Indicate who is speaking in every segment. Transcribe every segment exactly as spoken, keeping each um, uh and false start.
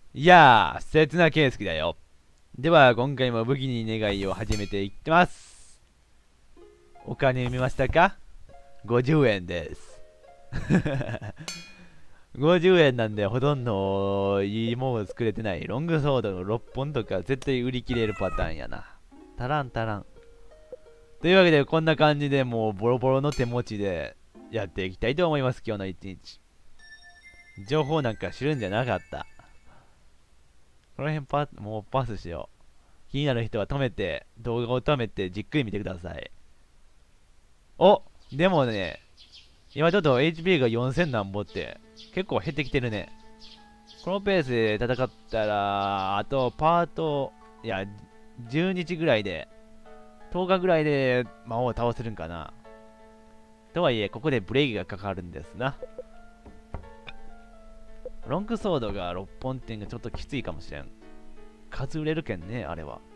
Speaker 1: いやー、刹那圭介だよ。では、今回も武器に願いを始めていってます。お金見ましたか？ ごじゅう 円です。ごじゅうえんなんで、ほとんどいいもの作れてない。ロングソードのろっぽんとか絶対売り切れるパターンやな。足らん足らん。というわけで、こんな感じでもうボロボロの手持ちでやっていきたいと思います、今日の一日。情報なんか知るんじゃなかった。この辺パもうパスしよう。気になる人は止めて、動画を止めてじっくり見てください。お、でもね、今ちょっと エイチピー がよんせんなんぼって結構減ってきてるね。このペースで戦ったら、あとパート、いや、じゅうにちぐらいで、とおかぐらいで魔王を倒せるんかな。とはいえ、ここでブレーキがかかるんですな。ロングソードがろっぽんってんがちょっときついかもしれん。数売れるけんね、あれは。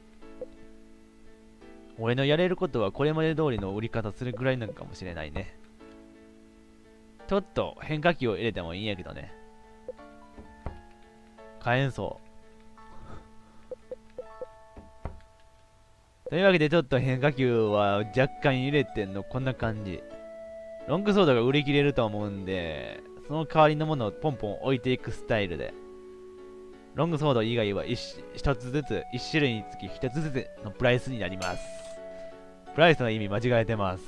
Speaker 1: 俺のやれることはこれまで通りの売り方するぐらいなんかもしれないね。ちょっと変化球を入れてもいいんやけどね。火炎層。というわけでちょっと変化球は若干入れてんのこんな感じ。ロングソードが売り切れると思うんで、その代わりのものをポンポン置いていくスタイルで。ロングソード以外は 1, 1つずつ、いち種類につきひとつずつのプライスになります。プライスの意味間違えてます。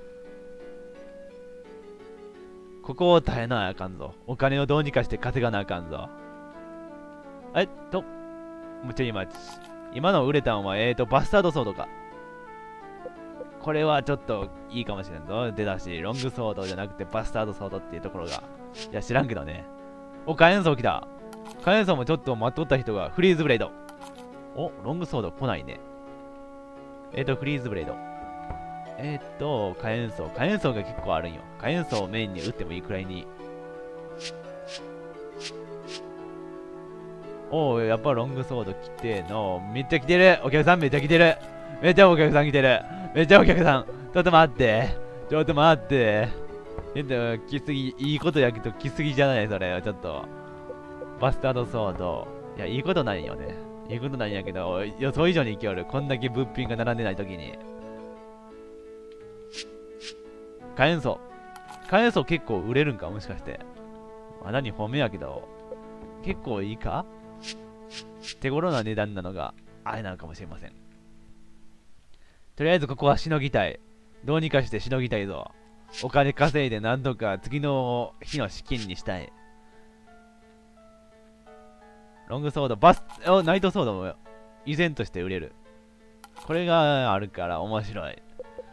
Speaker 1: ここを耐えなあかんぞ。お金をどうにかして稼がなあかんぞ。えっと、もうちょい待ち。今の売れたんは、えーと、バスタードソードか。これはちょっといいかもしれんぞ。出だし、ロングソードじゃなくてバスタードソードっていうところが。いや、知らんけどね。お、火炎層来た。火炎層もちょっと待っとった人がフリーズブレード。お、ロングソード来ないね。えーと、フリーズブレード。えーと、火炎層。火炎層が結構あるんよ。火炎層をメインに打ってもいいくらいに。おお、やっぱロングソード来ての。めっちゃ来てる。お客さんめっちゃ来てる。めっちゃお客さん来てる。めっちゃお客さん。ちょっと待って。ちょっと待って。えっと、来すぎ、いいことやけど来すぎじゃないそれ。ちょっと。バスタードソード。いや、いいことないよね。いいことないんやけど、予想以上に勢いある。こんだけ物品が並んでないときに。火炎層。火炎層結構売れるんかもしかして。まだにほんめやけど。結構いいか手頃な値段なのがあれなのかもしれません。とりあえずここはしのぎたい。どうにかしてしのぎたいぞ。お金稼いで何とか次の日の資金にしたい。ロングソード、バス、お、ナイトソードも依然として売れる。これがあるから面白い。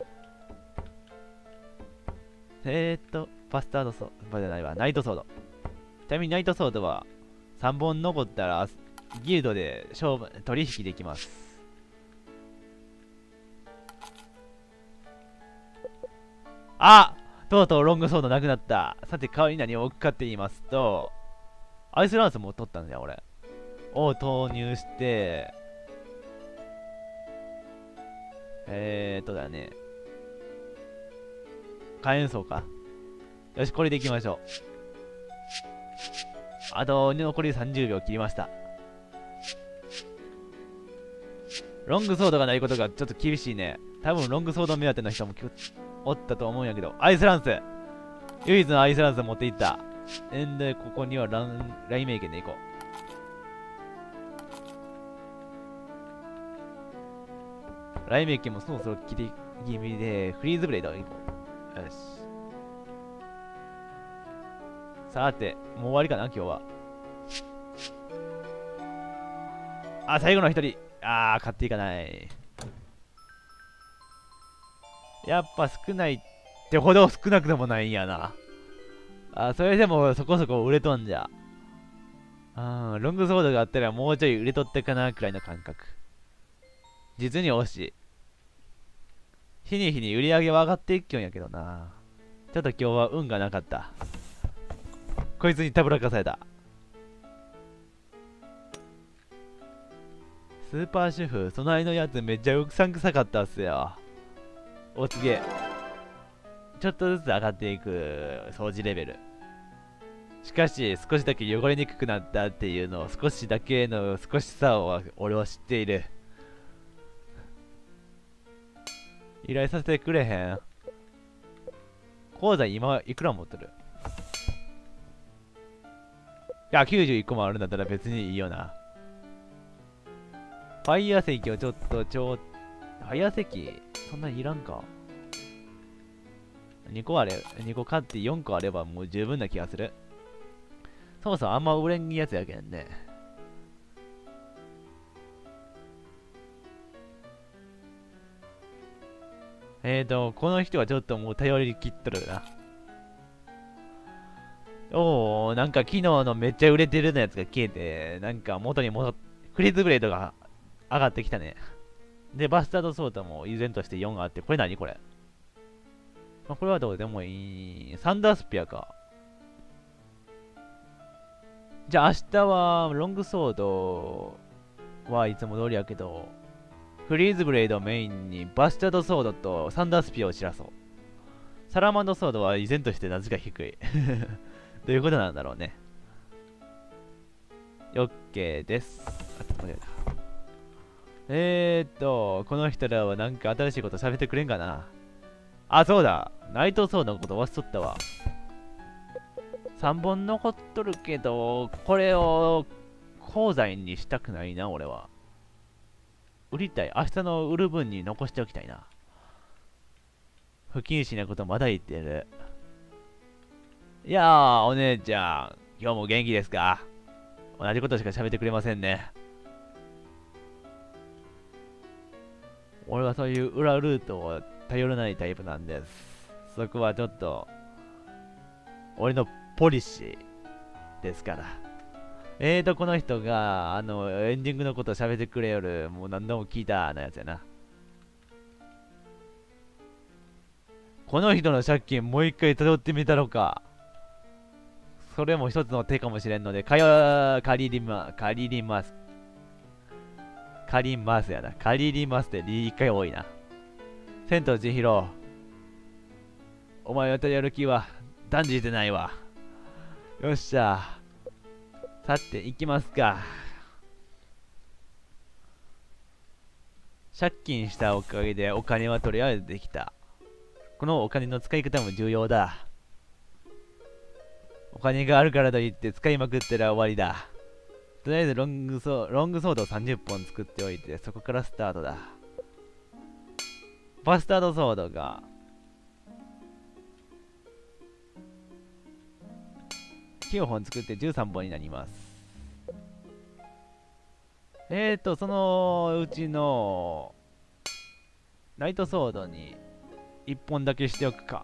Speaker 1: えーっと、バスタードソード、じゃないわ、ナイトソード。ちなみにナイトソードはさんぼん残ったらギルドで勝負取引できます。あ、とうとうロングソードなくなった。さて代わりに何を置くかって言いますと、アイスランスも取ったんだよ俺。を投入して、えーっとだね、火炎層か。よし、これでいきましょう。あと残りさんじゅうびょう切りました。ロングソードがないことがちょっと厳しいね。多分ロングソード目当ての人もおったと思うんやけど。アイスランス、唯一のアイスランス持っていった。えんで、ここにはラン、ライメイケンでいこう。ライメイケンもそろそろ切り気味で、フリーズブレードいこう。よし。さて、もう終わりかな今日は。あ、最後の一人。あー、買っていかない。やっぱ少ないってほど少なくてもないんやな。あ、それでもそこそこ売れとんじゃ。あー、ロングソードがあったらもうちょい売れとったかなくらいの感覚。実に惜しい。日に日に売り上げは上がっていっきょんやけどな。ちょっと今日は運がなかった。こいつにたぶらかされた。スーパー主婦、隣のやつめっちゃうさんくさかったっすよ。お、すげえ。ちょっとずつ上がっていく掃除レベル。 しかし少しだけ汚れにくくなったっていうのを少しだけの少しさを俺は知っている。依頼させてくれへん？口座今いくら持ってる？いや、きゅうじゅういっこもあるんだったら別にいいよな。ファイヤー石をちょっとちょ、ファイヤー石そんなにいらんか。にこあれ、にこ買ってよんこあればもう十分な気がする。そもそもあんま売れんやつやけんね。えーと、この人はちょっともう頼りきっとるな。おー、なんか昨日のめっちゃ売れてるのやつが消えて、なんか元に戻っ、フリーズブレードが上がってきたね。で、バスタードソータも依然としてよんあって、これ何これ、まあ、これはどうでもいい。サンダースピアか。じゃあ明日はロングソードはいつも通りやけど、フリーズブレードをメインにバスタードソードとサンダースピアを散らそう。サラマンドソードは依然として夏が低い。どういうことなんだろうね。OK です。あ、間違えた。えーっと、この人らはなんか新しいこと喋ってくれんかな。あ、そうだ。ナイトソードのこと忘れとったわ。さんぼん残っとるけど、これを鉱材にしたくないな、俺は。売りたい。明日の売る分に残しておきたいな。不謹慎なことまだ言ってる。いやー、お姉ちゃん、今日も元気ですか？同じことしか喋ってくれませんね。俺はそういう裏ルートを頼らないタイプなんです。そこはちょっと、俺のポリシーですから。えーと、この人が、あの、エンディングのこと喋ってくれよる、もう何度も聞いたなやつやな。この人の借金もう一回辿ってみたのか。それも一つの手かもしれんので、かよ、借りりま、借りります。借りますやな。借りりますって一回多いな。千と千尋、お前を頼る気は断じてないわ。よっしゃ。さて、行きますか。借金したおかげでお金はとりあえずできた。このお金の使い方も重要だ。お金があるからといって使いまくったら終わりだ。とりあえずロングソーロングソードをさんじゅっぽん作っておいて、そこからスタートだ。バスタードソードがきゅうほん作ってじゅうさんぼんになります。えーと、そのうちのナイトソードにいっぽんだけしておくか。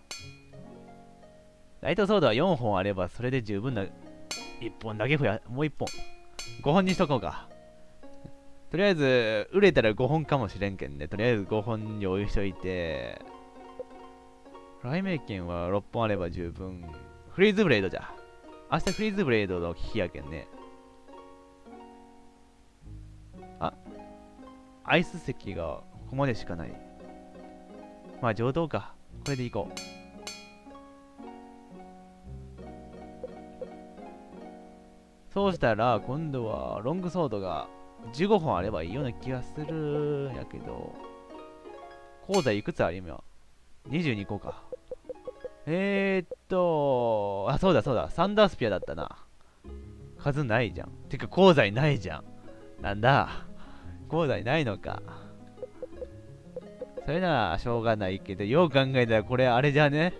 Speaker 1: ナイトソードはよんほんあればそれで十分な。いっぽんだけ増や、もういっぽん。ごほんにしとこうか。とりあえず、売れたらごほんかもしれんけんね。とりあえずごほん用意しといて。雷鳴剣はろっぽんあれば十分。フリーズブレードじゃ。明日フリーズブレードの危機やけんね。あ、アイス石がここまでしかない。まあ上等か。これでいこう。そうしたら今度はロングソードがじゅうごほんあればいいような気がするんやけど、鉱材いくつある今？ にじゅうに 個か。えー、っとあ、そうだそうだ、サンダースピアだったな。数ないじゃん。てか鉱材ないじゃん。なんだ、鉱材ないのか。それならしょうがないけど、よう考えたらこれあれじゃね。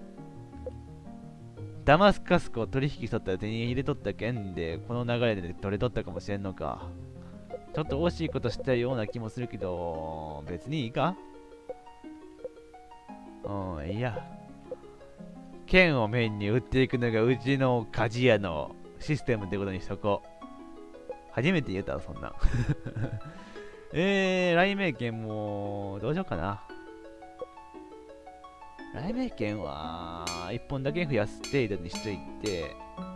Speaker 1: ダマスカスコを取引しとったら手に入れとったけんで、この流れで取れとったかもしれんのか。ちょっと惜しいことしたような気もするけど、別にいいか。うん、いいや。剣をメインに売っていくのがうちの鍛冶屋のシステムってことにしとこう。初めて言うたわ、そんなん。えー、雷鳴剣も、どうしようかな。雷鳴剣はいっぽんだけ増やす程度にしといて、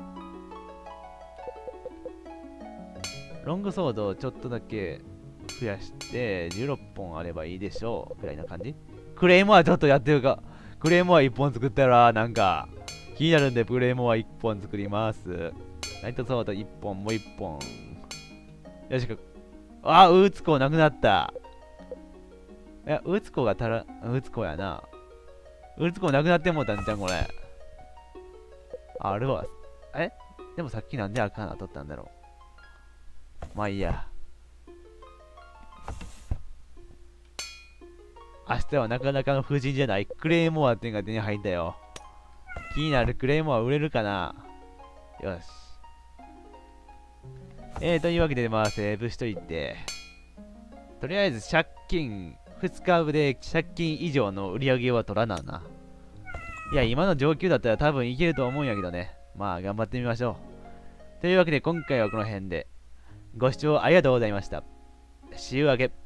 Speaker 1: ロングソードをちょっとだけ増やしてじゅうろっぽんあればいいでしょうくらいな感じ。クレイモアちょっとやってるか。クレイモアいっぽん作ったらなんか気になるんで、プレイモアいっぽん作ります。ナイトソードいっぽん、もういっぽん。よしか。あ、ウーツコなくなった。いや、ウーツコが足ら、ウーツコやな。ウーツコなくなってもうたんじゃん、これ。あ、あるわ。えでもさっきなんで赤なとったんだろう。まあいいや。明日はなかなかの夫人じゃない。クレイモアっていうのが手に入ったよ。気になるクレイモア売れるかな。よし。えー、というわけで、まあ、セーブしといて。とりあえず、借金、ふつかで借金以上の売り上げは取らなな。いや、今の状況だったら多分いけると思うんやけどね。まあ、頑張ってみましょう。というわけで、今回はこの辺で。ご視聴ありがとうございました。See you again.